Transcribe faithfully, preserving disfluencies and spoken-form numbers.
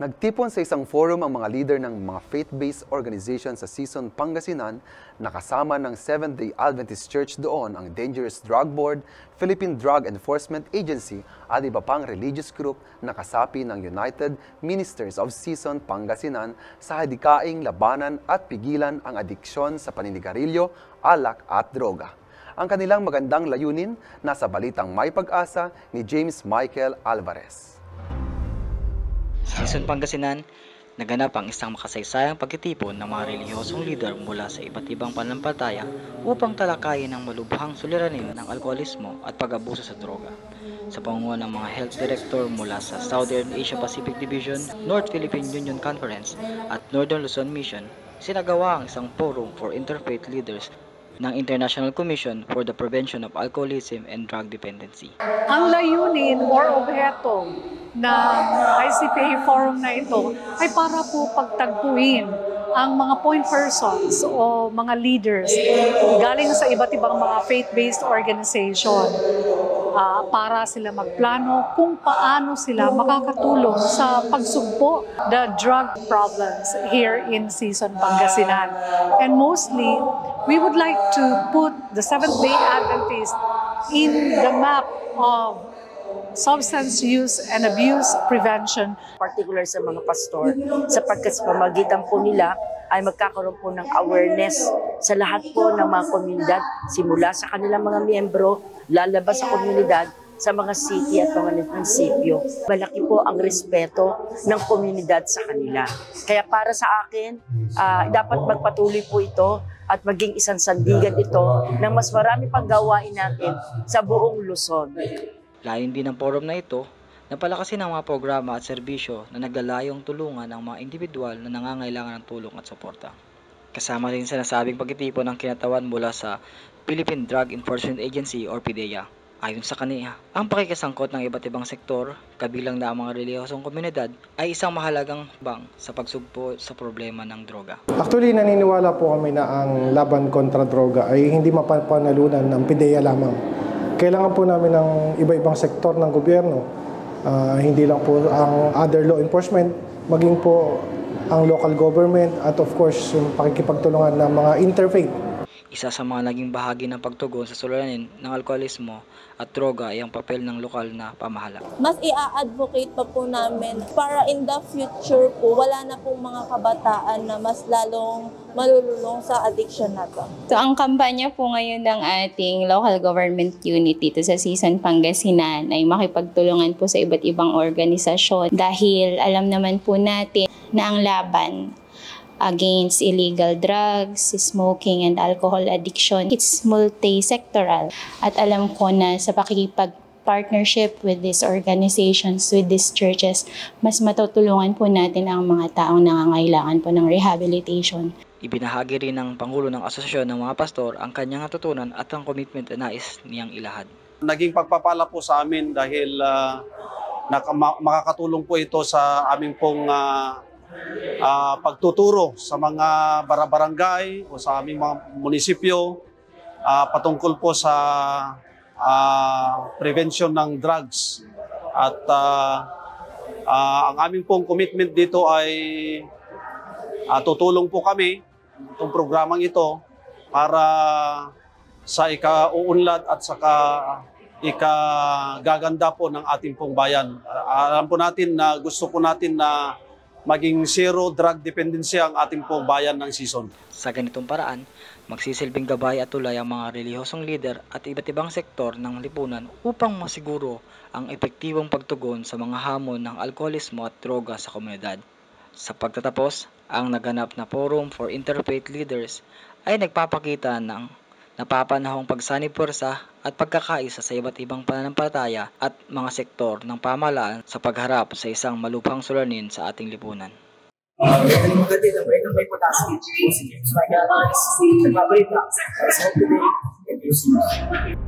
Nagtipon sa isang forum ang mga leader ng mga faith-based organization sa Sison, Pangasinan na kasama ng Seventh-day Adventist Church doon ang Dangerous Drug Board, Philippine Drug Enforcement Agency at iba pang religious group na kasapi ng United Ministers of Sison, Pangasinan sa hadikaing labanan at pigilan ang adiksyon sa paninigarilyo, alak at droga. Ang kanilang magandang layunin nasa balitang May Pag-asa ni James Michael Alvarez. Sa Sison, Pangasinan, naganap ang isang makasaysayang pagtitipon ng mga relihiyosong leader mula sa iba't ibang pananampalataya upang talakayin ang malubhang suliranin ng alkoholismo at pag-abuso sa droga. Sa pangunguna ng mga health director mula sa Southern Asia Pacific Division, North Philippine Union Conference at Northern Luzon Mission, sinagawa ang isang forum for interfaith leaders ng International Commission for the Prevention of Alcoholism and Drug Dependency. Ang layunin or objeto ng I C P A forum na ito ay para po pagtagpuin ang mga point persons o mga leaders galing sa iba't ibang mga faith-based organization uh, para sila magplano kung paano sila makakatulong sa pagsugpo the drug problems here in Sison, Pangasinan. And mostly, we would like to put the Seventh-day Adventist in the map of substance use and abuse prevention. Particular sa mga pastor, sapagkat sa pamagitan po nila ay magkakaroon po ng awareness sa lahat po ng mga komunidad, simula sa kanilang mga miyembro, lalabas sa komunidad, sa mga city at mga munisipyo. Malaki po ang respeto ng komunidad sa kanila. Kaya para sa akin, uh, dapat magpatuloy po ito at maging isang sandigan ito ng mas marami pang gawain natin sa buong Luzon. Layon din ng forum na ito na palakasin ang mga programa at serbisyo na naglalayong tulungan ang mga individual na nangangailangan ng tulong at suporta. Kasama rin sa nasabing pagtitipon ng kinatawan mula sa Philippine Drug Enforcement Agency or P D E A. Ayon sa kaniya, ang pakikisangkot ng iba't ibang sektor, kabilang na ang mga relihiyosong komunidad, ay isang mahalagang bang sa pagsugpo sa problema ng droga. Actually, naniniwala po kami na ang laban kontra droga ay hindi mapapanalunan ng P D E A lamang. Kailangan po namin ng iba-ibang sektor ng gobyerno, uh, hindi lang po ang other law enforcement, maging po ang local government at of course yung pakikipagtulungan ng mga interfaith. Isa sa mga naging bahagi ng pagtugon sa suliranin ng alkoholismo at droga ay ang papel ng lokal na pamahalaan. Mas i-advocate pa po namin para in the future po, wala na pong mga kabataan na mas lalong malululong sa addiction na to. So, ang kampanya po ngayon ng ating local government unit dito sa Sison, Pangasinan ay makipagtulungan po sa iba't ibang organisasyon dahil alam naman po natin na ang laban against illegal drugs, smoking, and alcohol addiction. It's multi-sectoral. At alam ko na sa pakikipag-partnership with these organizations, with these churches, mas matutulungan po natin ang mga taong nangangailangan po ng rehabilitation. Ibinahagi rin ng Pangulo ng Asosasyon ng mga Pastor ang kanyang natutunan at ang commitment na nais niyang ilahad. Naging pagpapala po sa amin dahil uh, makakatulong po ito sa aming pong uh, Uh, pagtuturo sa mga barabarangay o sa aming mga munisipyo uh, patungkol po sa uh, prevention ng drugs. At uh, uh, ang aming pong commitment dito ay uh, tutulong po kami itong programang ito para sa ika-uunlad at saka ika-gaganda po ng ating pong bayan. Uh, alam po natin na gusto po natin na maging zero drug dependency ang ating pong bayan ng Sison. Sa ganitong paraan, magsisilbing gabay at tulay ang mga relihiyosong leader at iba't ibang sektor ng lipunan upang masiguro ang epektibong pagtugon sa mga hamon ng alkoholismo at droga sa komunidad. Sa pagtatapos, ang naganap na Forum for Interfaith Leaders ay nagpapakita ng napapanahong pagsanib puwersa at pagkakaisa sa iba't ibang pananampalataya at mga sektor ng pamahalaan sa pagharap sa isang malubhang suliranin sa ating lipunan. Uh,